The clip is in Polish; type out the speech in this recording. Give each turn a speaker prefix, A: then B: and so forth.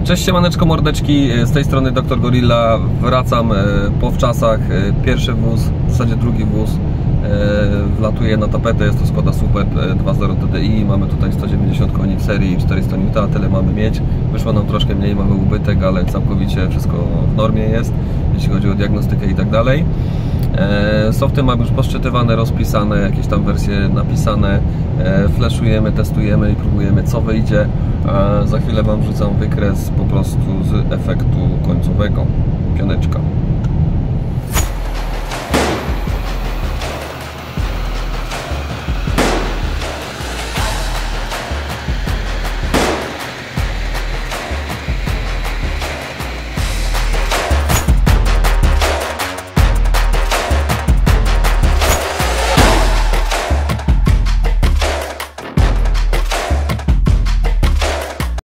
A: Cześć siemaneczko mordeczki, z tej strony Dr. Gorilla. Wracam po wczasach. Pierwszy wóz, w zasadzie drugi wóz wlatuje na tapetę. Jest to Skoda Superb 2.0 TDI. Mamy tutaj 190 koni w serii, 400 N, tyle mamy mieć. Wyszło nam troszkę mniej, mamy ubytek, ale całkowicie wszystko w normie jest, jeśli chodzi o diagnostykę i tak dalej. Softy mamy już poszczytywane, rozpisane, jakieś tam wersje napisane. Flashujemy, testujemy i próbujemy, co wyjdzie. Za chwilę Wam wrzucam wykres po prostu z efektu końcowego. Pioneczka.